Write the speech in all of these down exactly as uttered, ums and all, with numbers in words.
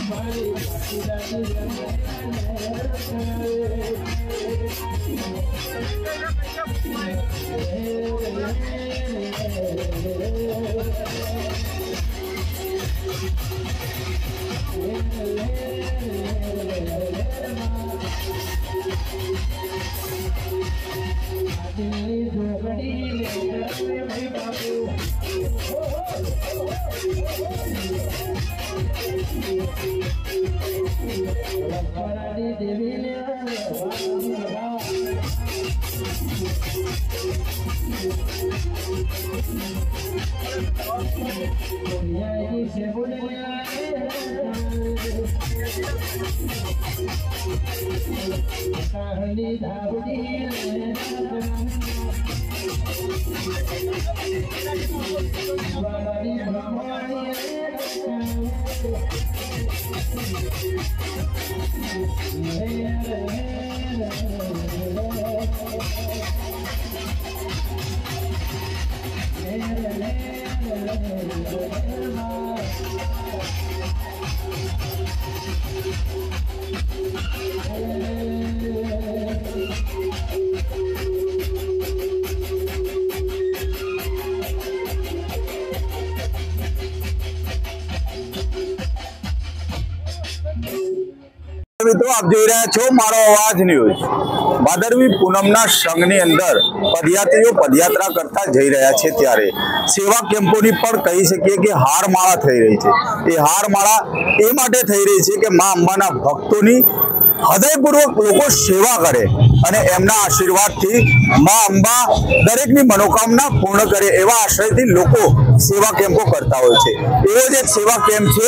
મિત્રો આપ જોઈ રહ્યા છો મારો અવાજ ન્યૂઝ। ભાદરવી પૂનમના સંઘની અંદર પદયાત્રીઓ પદયાત્રા કરતા જઈ રહ્યા છે ત્યારે સેવા કેમ્પોની પણ કહી શકીએ કે હારમાળા થઈ રહી છે। એ હારમાળા એ માટે થઈ રહી છે કે મા અંબાના ભક્તોની હૃદયપૂર્વક લોકો સેવા કરે અને એમના આશીર્વાદથી મા અંબા દરેકની મનોકામના પૂર્ણ કરે એવા આશયથી લોકો સેવા કેમ્પો કરતા હોય છે। એવો જ એક સેવા કેમ્પ છે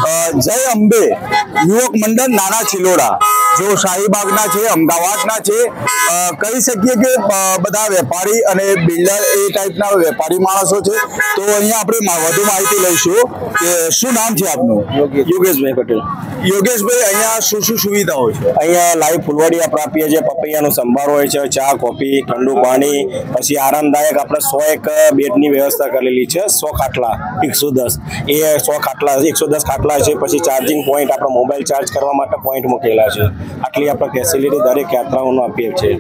જય અંબે યુવક મંડળ નાના ચિલોડા, जो शाहीबागना છે, અમદાવાદના છે। કહી શકીએ કે બધા વેપારી અને બિલ્ડર એ ટાઈપના વેપારી માણસો છે। તો અહીંયા આપણે વધુ માહિતી લઈશું કે શું નામ છે આપનું? યોગેશભાઈ પટેલ। યોગેશભાઈ, અહીંયા શું શું સુવિધાઓ છે? અહીંયા લાઈવ ફૂલવડિયા પ્રાપ્ય છે, પપૈયાનો સંભાર હોય છે, ચા કોફી ઠંડુ પાણી, પછી આરામદાયક આપણે સો એક બેડની વ્યવસ્થા કરેલી છે। સો ખાટલા એકસો દસ એ સો ખાટલા એકસો દસ ખાટલા છે। પછી ચાર્જિંગ પોઈન્ટ આપણે મોબાઈલ ચાર્જ કરવા માટે પોઈન્ટ મૂકેલા છે। આટલી આપણે ફેસિલિટી દરેક યાત્રાઓનો આપીએ છીએ।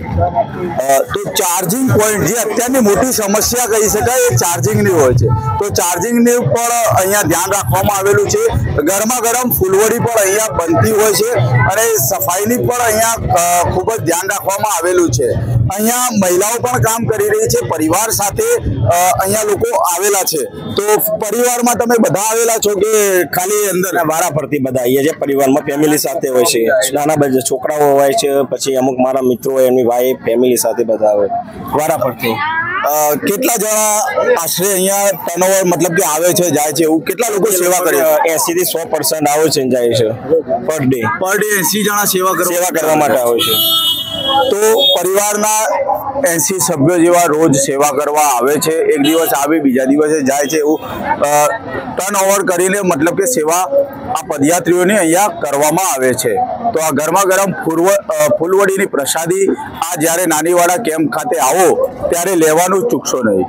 તો ચાર્જિંગ પોઈન્ટ જે અત્યારની મોટી સમસ્યા કહી શકાય એ ચાર્જિંગની હોય છે, તો ચાર્જિંગની પણ અહીંયા ધ્યાન રાખવામાં આવેલું છે। ગરમા ગરમ ફૂલવડી પણ અહીંયા બનતી હોય છે અને સફાઈની પણ અહીંયા ખૂબ જ ધ્યાન રાખવામાં આવેલું છે। અહીંયા મહિલાઓ પણ કામ કરી રહી છે, પરિવાર સાથે અહીંયા લોકો આવેલા છે। તો પરિવારમાં તમે બધા આવેલા છો કે ખાલી અંદર? વારા ફરતી બધા આવીએ છીએ, પરિવારમાં ફેમિલી સાથે હોય છે, નાના બધા છોકરાઓ હોય છે, પછી અમુક મારા મિત્રો હોય, એમની વાઈફ, ફેમિલી સાથે બધા આવે વારા ફરતી। કેટલા જણા આશરે અહીંયા ટર્નઓવર મતલબ કે આવે છે જાય છે, એવું કેટલા લોકો સેવા કરે? એસી થી સો પર્સન્ટ આવે છે જાય છે પર ડે પર ડે એસી જણા સેવા કરવા સેવા કરવા માટે આવે છે। તો પરિવારના એસી સભ્યો જેવા રોજ સેવા કરવા આવે છે, એક દિવસ આવે બીજા દિવસે જાય છે, એવું ટર્ન ઓવર કરીને મતલબ કે સેવા આ પદયાત્રીઓને અહીંયા કરવામાં આવે છે। તો આ ગરમા ગરમ ફૂલવડીની પ્રસાદી આ જ્યારે નાનીવાડા કેમ્પ ખાતે આવો ત્યારે લેવાનું ચૂકશો નહીં।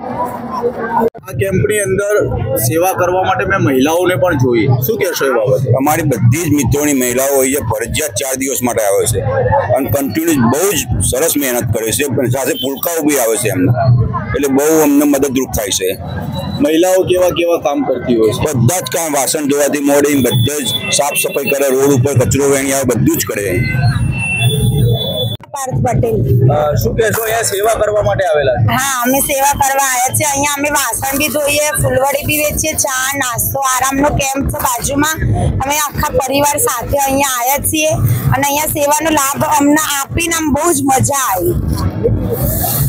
આ કેમ્પની અંદર સેવા કરવા માટે મેં મહિલાઓને પણ જોઈ, શું કહેશો એ બાબતે? અમારી બધી જ મિત્રોની મહિલાઓ અહીંયા ફરજિયાત ચાર દિવસ માટે આવે છે અને કન્ટિન્યુ બહુ જ સરસ મહેનત કરે છે, સાથે પુલકાઓ બી આવે છે એમના, એટલે બહુ અમને મદદરૂપ થાય છે। મહિલાઓ કેવા કેવા કામ કરતી હોય છે? બધા જ કામ, વાસણ ધોવાથી મોડી બધા જ સાફ સફાઈ કરે, રોડ ઉપર કચરો વેણી આવે, બધું જ કરે। પાર્થ પટેલ। શું કહેશો, અહીંયા સેવા કરવા માટે આવેલા? હા, અમે સેવા કરવા આવ્યા છે। અહીંયા અમે વાસણ બી ધોઈએ, ફૂલવડી બી વેચીએ, ચા નાસ્તો આરામનો કેમ્પ છે બાજુમાં। અમે આખા પરિવાર સાથે અહીંયા આવ્યા છીએ અને અહીંયા સેવાનો લાભ અમને આપીને આમ બહુ જ મજા આવી।